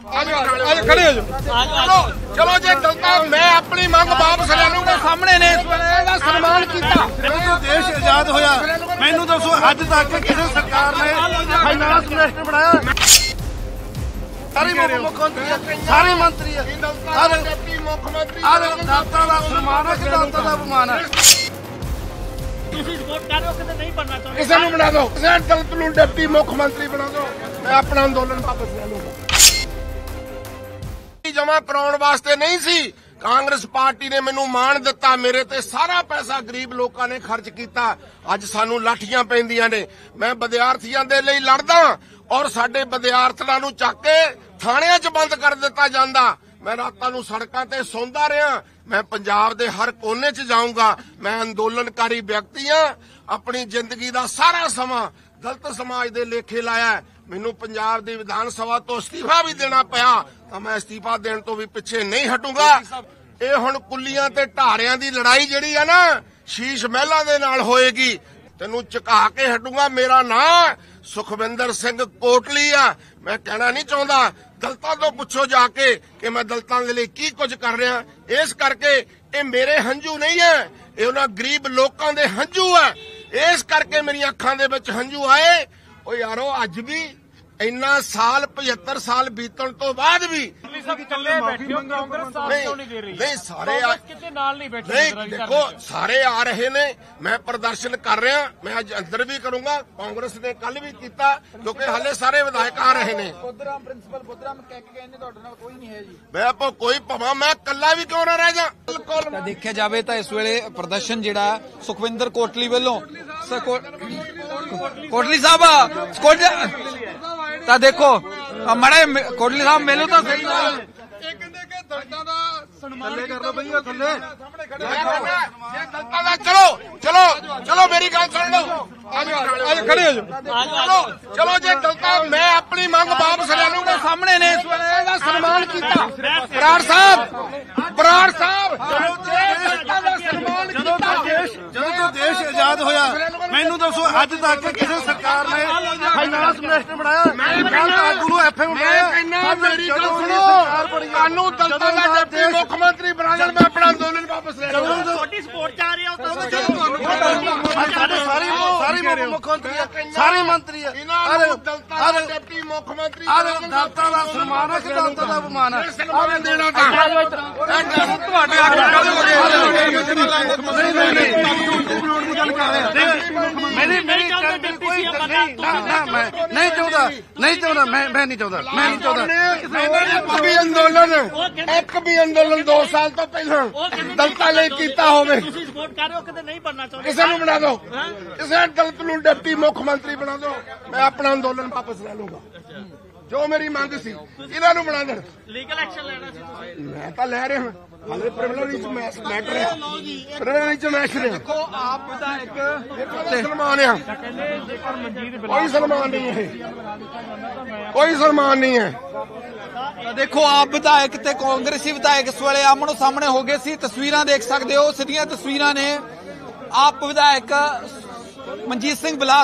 खड़े हो जाओ। चलो जे गलता मैं अपनी मंग वापस ले लूंगा। सामने ने इस वेले सन्मान किया। देश आजाद होया मैनू दसो अज तक किसी सरकार ने फाइनांस मिनिस्टर बनाया? सारे मुख्यमंत्री सारे मंत्री मुख्यमंत्री अदालतां दा सन्मान है, अदालतां दा अपमान है। किसी नूं बना दो, किसी दलित नूं डिप्टी मुख्यमंत्री बना दो, मैं अपना अंदोलन वापस ले लूंगा। जमा कराउण वास्ते नहीं सी कांग्रेस पार्टी ने मैनू मान दिता, मेरे ते सारा पैसा गरीब लोगों ने खर्च किया। अज सानू लाठियां पैंदियां ने। मैं विद्यार्थियों दे लई लड़दा और साडे विद्यार्थियों नूं चक के थाणियां च बंद कर दिता जांदा। मैं रातां नूं सड़कां ते सौंदा रहा। मैं पंजाब दे हर कोने च जाऊंगा। मैं अंदोलनकारी व्यक्ति हां। अपनी जिंदगी दा सारा समा दलित समाज दे लेखे लाया। मैनू पंजाब दी विधान सभा तो अस्तीफा भी देना पिया तो मैं अस्तीफा देने तो भी पिछे नहीं हटूंगा। ये हुण कुल्लियां ते ढारियां दी लड़ाई जिहड़ी है ना शीश महलां दे नाल होएगी। तेनू झुका के हटूंगा। मेरा नाम सुखविंदर सिंह कोटली आ। मैं कहना नहीं चाहता। दलितां तो पुछो जाके कि मैं दलितां दे लई की कुछ कर रहा। इस करके ये मेरे हंझू नहीं है, ये उन्हां गरीब लोकां दे हंझू है। इस करके मेरी अखां दे विच हंझू आए। ओ यारो अज भी इन्ना साल 75 साल बीतण तो बाद भी नहीं सारे नहीं देखो सारे आ रहे ने। मैं प्रदर्शन कर रहा। मैं अज अंदर भी करूंगा। कांग्रेस ने कल भी किया क्योंकि हाले सारे विधायक आ रहे ने। मैं कोई भवा मैं कला भी क्यों ना रह जा। बिल्कुल देखा जाए तो इस वेले प्रदर्शन जिहड़ा सुखविंदर कोटली वालों कोटली साहब ਤਾਂ देखो मड़े कोटली साहब मिलो तो सही चलो चलो चलो मेरी गल सुन लो। खड़े हो जाओ। चलो जे गलता मैं अपनी मंग वापस ले लूंगा। सामने ने इस वेले सन्मान किया। बराड़ साहब ਜਦੋਂ ਦੇਸ਼ ਆਜ਼ਾਦ ਹੋਇਆ ਮੈਨੂੰ ਦੱਸੋ ਅੱਜ ਤੱਕ ਕਿਸੇ ਸਰਕਾਰ ਨੇ ਫਾਈਨਾਂਸ ਮਿनिस्टर ਬਣਾਇਆ? ਆਗੂ ਨੂੰ ਐਫਐਮ ਬਣਾਇਆ? ਮੇਰੀ ਗੱਲ ਸੁਣੋ। ਕਾਨੂੰ ਦਲਤਾਂ ਦਾ ਡਿਪਟੀ ਮੁੱਖ ਮੰਤਰੀ ਬਣਾ ਲੈਣ। ਮੈਂ ਆਪਣਾ ਅੰਦੋਲਨ ਵਾਪਸ ਲੈ ਲਵਾਂਗਾ। ਤੁਹਾਡੀ ਸਪੋਰਟ ਚ ਆ ਰਿਹਾ ਸਾਡੇ ਸਾਰੇ ਮੁੱਖ ਮੰਤਰੀ ਸਾਰੇ ਮੰਤਰੀ ਦਲਤਾਂ ਦਾ ਡਿਪਟੀ ਮੁੱਖ ਮੰਤਰੀ ਅਦਾਲਤਾਂ ਦਾ ਸਨਮਾਨ ਹੈ, ਅਦਾਲਤਾਂ ਦਾ ਅਪਮਾਨ ਹੈ। ਸਨਮਾਨ ਦੇਣਾ ਤਾਂ ਤੁਹਾਡੇ ਇੱਕ ਵੀ ਅੰਦੋਲਨ 2 ਸਾਲ ਤੋਂ ਪਹਿਲਾਂ ਦਲਤਾਂ ਲਈ ਕੀਤਾ ਹੋਵੇ। ਕਿਸੇ ਨੂੰ ਬਣਾ ਦੋ, ਕਿਸੇ ਦਲਿਤ ਨੂੰ ਡਿਪਟੀ ਮੁੱਖ ਮੰਤਰੀ ਬਣਾ ਦੋ, ਮੈਂ ਆਪਣਾ ਅੰਦੋਲਨ ਵਾਪਸ ਲੈ ਲੂੰਗਾ। ਜੋ ਮੇਰੀ ਮੰਗ ਸੀ ਇਹਨਾਂ ਨੂੰ ਬਣਾ ਦੇਣ। ਲੀਗਲ ਐਕਸ਼ਨ ਲੈਣਾ ਸੀ ਤੁਸੀਂ? ਮੈਂ ਤਾਂ ਲੈ ਰਿਹਾ ਹਾਲੇ ਪ੍ਰਿਵਿਲੇਜ ਚ ਮੈਟਰ ਹੈ। ਪ੍ਰਿਵਿਲੇਜ ਚ ਮੈਟਰ ਹੈ। ਦੇਖੋ ਆਪ ਦਾ ਇੱਕ ਸਨਮਾਨ ਆ। ਕੋਈ ਸਨਮਾਨ ਨਹੀਂ ਹੈ, ਕੋਈ ਸਨਮਾਨ ਨਹੀਂ ਹੈ। देखो आप विधायक ते कांग्रेसी विधायक इस वेले आमनो सामने हो गए सी। तस्वीरां देख सकते हो, सीधियां तस्वीरां ने। आप विधायक मनजीत सिंह बिलास